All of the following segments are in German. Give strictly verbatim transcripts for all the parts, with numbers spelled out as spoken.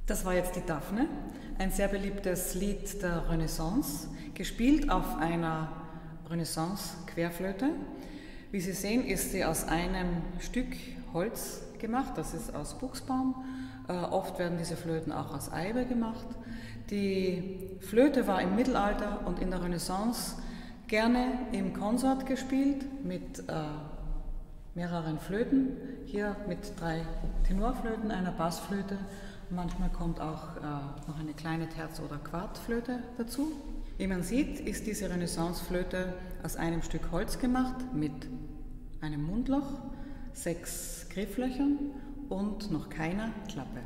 Das war jetzt die Daphne, ein sehr beliebtes Lied der Renaissance, gespielt auf einer Renaissance-Querflöte. Wie Sie sehen, ist sie aus einem Stück Holz gemacht, das ist aus Buchsbaum. Äh, oft werden diese Flöten auch aus Eibe gemacht. Die Flöte war im Mittelalter und in der Renaissance gerne im Konsort gespielt mit äh, mehreren Flöten, hier mit drei Tenorflöten, einer Bassflöte. Manchmal kommt auch äh, noch eine kleine Terz- oder Quartflöte dazu. Wie man sieht, ist diese Renaissanceflöte aus einem Stück Holz gemacht mit einem Mundloch, sechs Grifflöchern und noch keiner Klappe.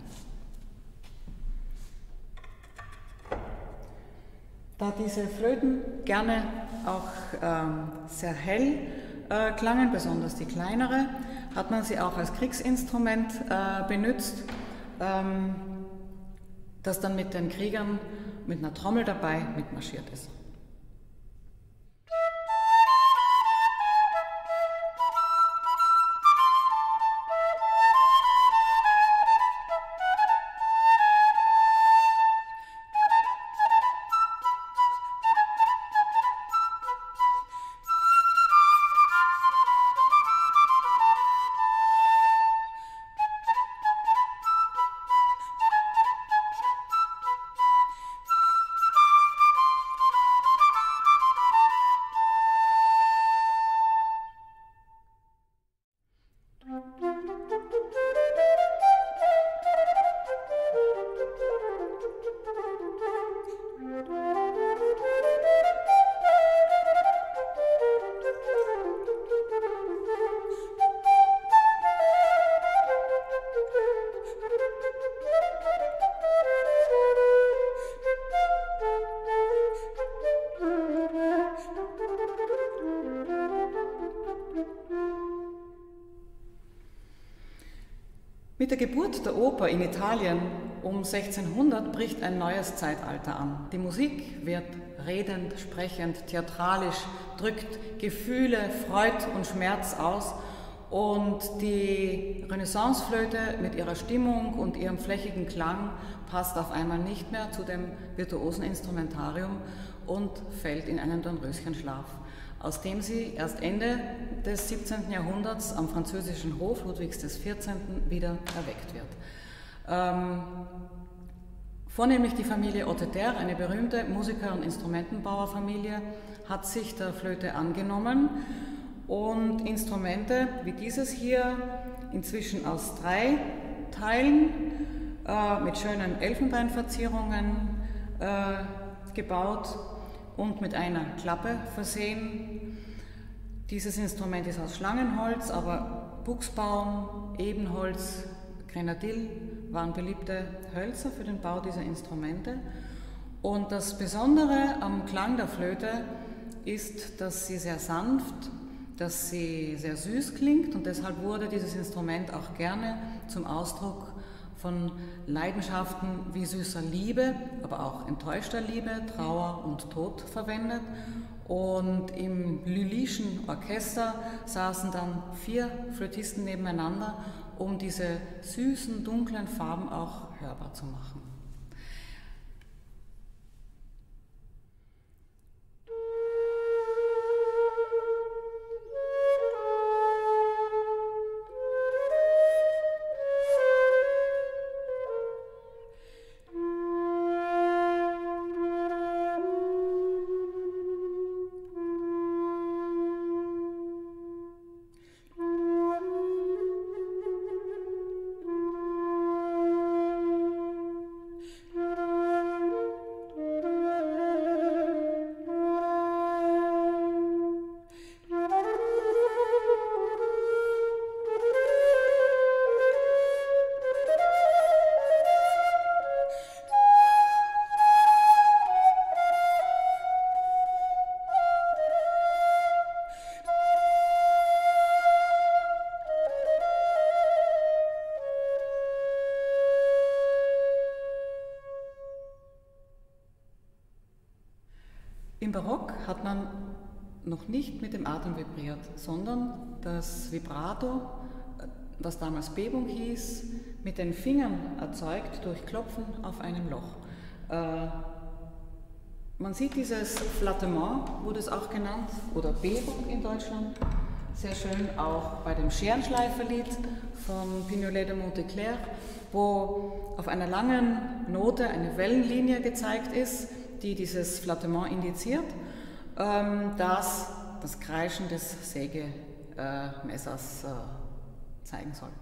Da diese Flöten gerne auch ähm, sehr hell äh, klangen, besonders die kleinere, hat man sie auch als Kriegsinstrument äh, benutzt, ähm, das dann mit den Kriegern mit einer Trommel dabei mitmarschiert ist. Mit der Geburt der Oper in Italien um sechzehnhundert bricht ein neues Zeitalter an. Die Musik wird redend, sprechend, theatralisch, drückt Gefühle, Freud und Schmerz aus und die Renaissanceflöte mit ihrer Stimmung und ihrem flächigen Klang passt auf einmal nicht mehr zu dem virtuosen Instrumentarium und fällt in einen Dornröschenschlaf, aus dem sie erst Ende des siebzehnten Jahrhunderts am französischen Hof Ludwigs des vierzehnten wieder erweckt wird. Ähm, vornehmlich die Familie Otteter, eine berühmte Musiker- und Instrumentenbauerfamilie, hat sich der Flöte angenommen und Instrumente wie dieses hier, inzwischen aus drei Teilen, äh, mit schönen Elfenbeinverzierungen äh, gebaut und mit einer Klappe versehen. Dieses Instrument ist aus Schlangenholz, aber Buchsbaum, Ebenholz, Grenadill waren beliebte Hölzer für den Bau dieser Instrumente. Und das Besondere am Klang der Flöte ist, dass sie sehr sanft, dass sie sehr süß klingt und deshalb wurde dieses Instrument auch gerne zum Ausdruck von Leidenschaften wie süßer Liebe, aber auch enttäuschter Liebe, Trauer und Tod verwendet. Und im Lullyschen Orchester saßen dann vier Flötisten nebeneinander, um diese süßen, dunklen Farben auch hörbar zu machen. Im Barock hat man noch nicht mit dem Atem vibriert, sondern das Vibrato was damals Bebung hieß, mit den Fingern erzeugt durch Klopfen auf einem Loch. Äh, man sieht dieses Flattement, wurde es auch genannt, oder Bebung in Deutschland, sehr schön auch bei dem Scherenschleiferlied von Pignolet de Monteclair, wo auf einer langen Note eine Wellenlinie gezeigt ist, die dieses Flattement indiziert, ähm, das das Kreischen des Sägemessers äh, zeigen soll.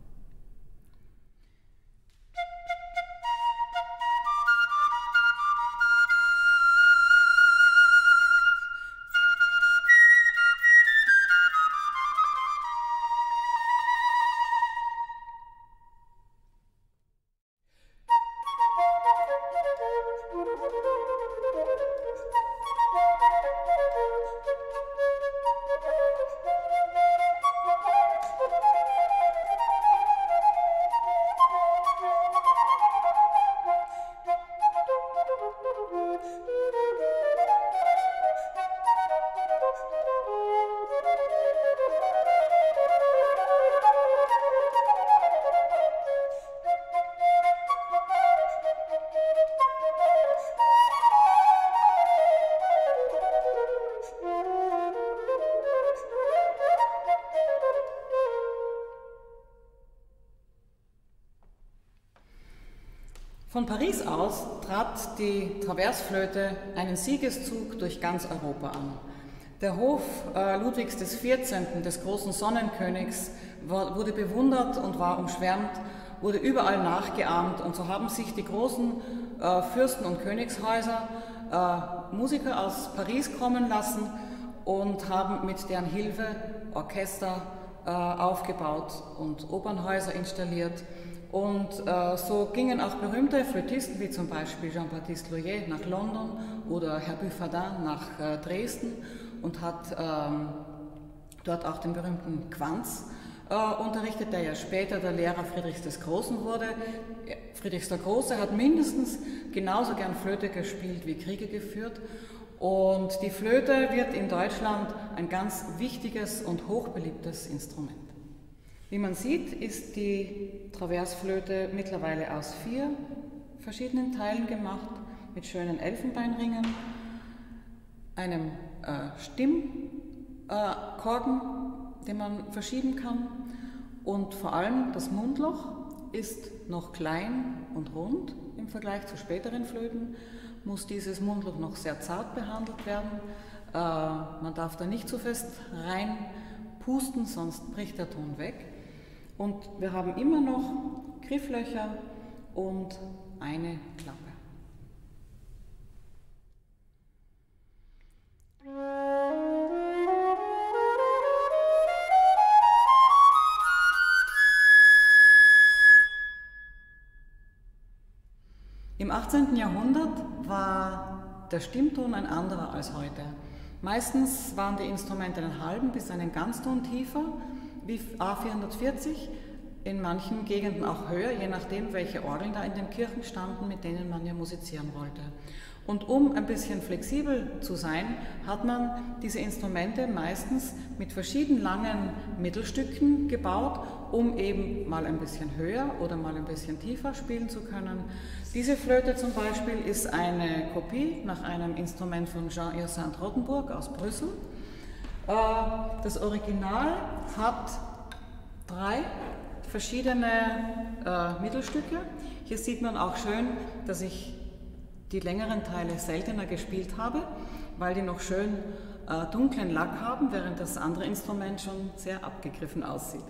Von Paris aus trat die Traversflöte einen Siegeszug durch ganz Europa an. Der Hof äh, Ludwigs des vierzehnten, des großen Sonnenkönigs, war, wurde bewundert und war umschwärmt, wurde überall nachgeahmt, und so haben sich die großen äh, Fürsten- und Königshäuser äh, Musiker aus Paris kommen lassen und haben mit deren Hilfe Orchester äh, aufgebaut und Opernhäuser installiert. Und äh, so gingen auch berühmte Flötisten wie zum Beispiel Jean-Baptiste Loyer nach London oder Herr Buffardin nach äh, Dresden und hat ähm, dort auch den berühmten Quantz äh, unterrichtet, der ja später der Lehrer Friedrichs des Großen wurde. Friedrichs der Große hat mindestens genauso gern Flöte gespielt wie Kriege geführt. Und die Flöte wird in Deutschland ein ganz wichtiges und hochbeliebtes Instrument. Wie man sieht, ist die Traversflöte mittlerweile aus vier verschiedenen Teilen gemacht, mit schönen Elfenbeinringen, einem äh, Stimmkorken, äh, den man verschieben kann, und vor allem das Mundloch ist noch klein und rund im Vergleich zu späteren Flöten, muss dieses Mundloch noch sehr zart behandelt werden. Äh, man darf da nicht zu fest rein pusten, sonst bricht der Ton weg. Und wir haben immer noch Grifflöcher und eine Klappe. Im achtzehnten Jahrhundert war der Stimmton ein anderer als heute. Meistens waren die Instrumente einen halben bis einen Ganzton tiefer, wie A vierhundertvierzig, in manchen Gegenden auch höher, je nachdem, welche Orgeln da in den Kirchen standen, mit denen man ja musizieren wollte. Und um ein bisschen flexibel zu sein, hat man diese Instrumente meistens mit verschieden langen Mittelstücken gebaut, um eben mal ein bisschen höher oder mal ein bisschen tiefer spielen zu können. Diese Flöte zum Beispiel ist eine Kopie nach einem Instrument von Jean-Hyacinthe Rothenburg aus Brüssel. Das Original hat drei verschiedene äh, Mittelstücke. Hier sieht man auch schön, dass ich die längeren Teile seltener gespielt habe, weil die noch schön äh, dunklen Lack haben, während das andere Instrument schon sehr abgegriffen aussieht.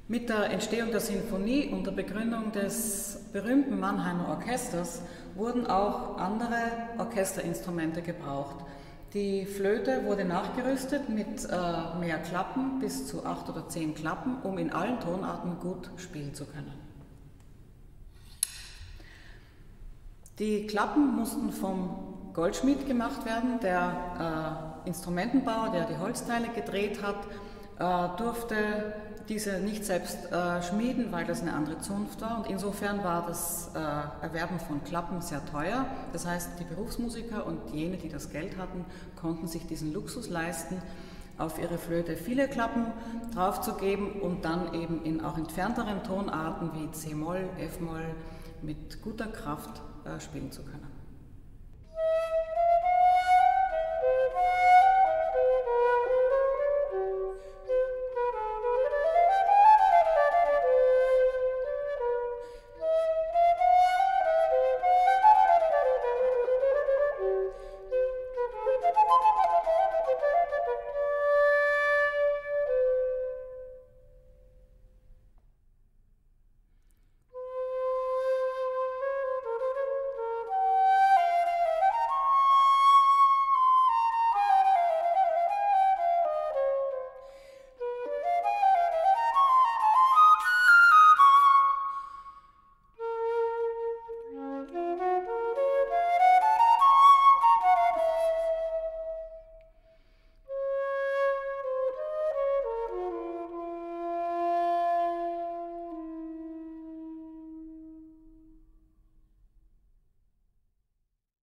Mit der Entstehung der Sinfonie und der Begründung des berühmten Mannheimer Orchesters wurden auch andere Orchesterinstrumente gebraucht. Die Flöte wurde nachgerüstet mit äh, mehr Klappen, bis zu acht oder zehn Klappen, um in allen Tonarten gut spielen zu können. Die Klappen mussten vom Goldschmied gemacht werden. Der äh, Instrumentenbauer, der die Holzteile gedreht hat, äh, durfte diese nicht selbst äh, schmieden, weil das eine andere Zunft war, und insofern war das äh, Erwerben von Klappen sehr teuer. Das heißt, die Berufsmusiker und jene, die das Geld hatten, konnten sich diesen Luxus leisten, auf ihre Flöte viele Klappen draufzugeben und dann eben in auch entfernteren Tonarten wie C-Moll, F-Moll mit guter Kraft äh, spielen zu können.